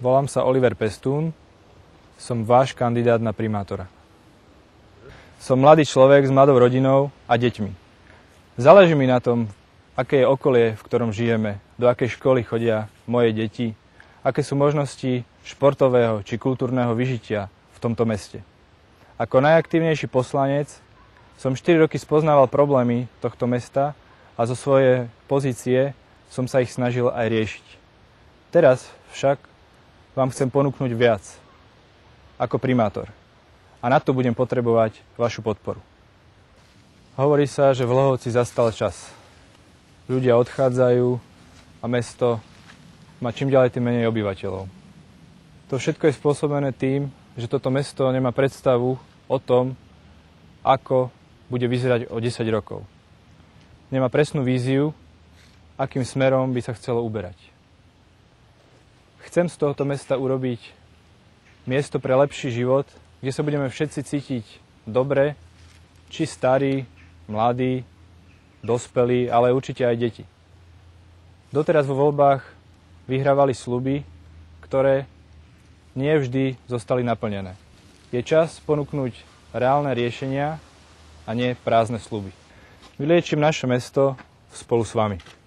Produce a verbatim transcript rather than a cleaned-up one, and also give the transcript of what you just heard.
Volám sa Oliver Pestún, som váš kandidát na primátora. Som mladý človek s mladou rodinou a deťmi. Záleží mi na tom, aké je okolie, v ktorom žijeme, do akej školy chodia moje deti, aké sú možnosti športového či kultúrneho vyžitia v tomto meste. Ako najaktívnejší poslanec som štyri roky spoznával problémy tohto mesta a zo svojej pozície som sa ich snažil aj riešiť. Teraz však vám chcem ponúknuť viac ako primátor. A na to budem potrebovať vašu podporu. Hovorí sa, že v Hlohovci zastal čas. Ľudia odchádzajú a mesto má čím ďalej tým menej obyvateľov. To všetko je spôsobené tým, že toto mesto nemá predstavu o tom, ako bude vyzerať o desať rokov. Nemá presnú víziu, akým smerom by sa chcelo uberať. Chcem z tohoto mesta urobiť miesto pre lepší život, kde sa budeme všetci cítiť dobre, či starí, mladí, dospelí, ale určite aj deti. Doteraz vo voľbách vyhrávali sľuby, ktoré nie vždy zostali naplnené. Je čas ponúknuť reálne riešenia a nie prázdne sľuby. Vyliečím naše mesto spolu s vami.